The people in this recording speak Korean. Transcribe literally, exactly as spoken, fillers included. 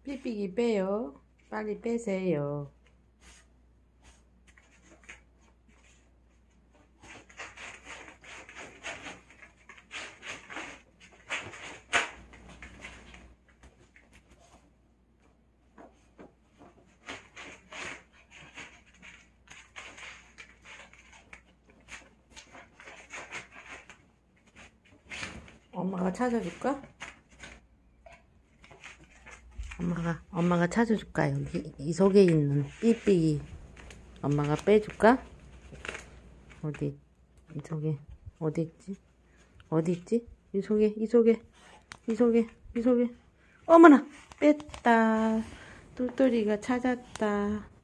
삐삐기 빼요. 빨리 빼세요. 엄마가 찾아줄까? 엄마가 엄마가 찾아줄까? 여기 이 속에 있는 삐삐기 엄마가 빼줄까? 어디 이 속에 어디 있지? 어디 있지? 이 속에 이 속에 이 속에 이 속에 어머나 뺐다. 똘똘이가 찾았다.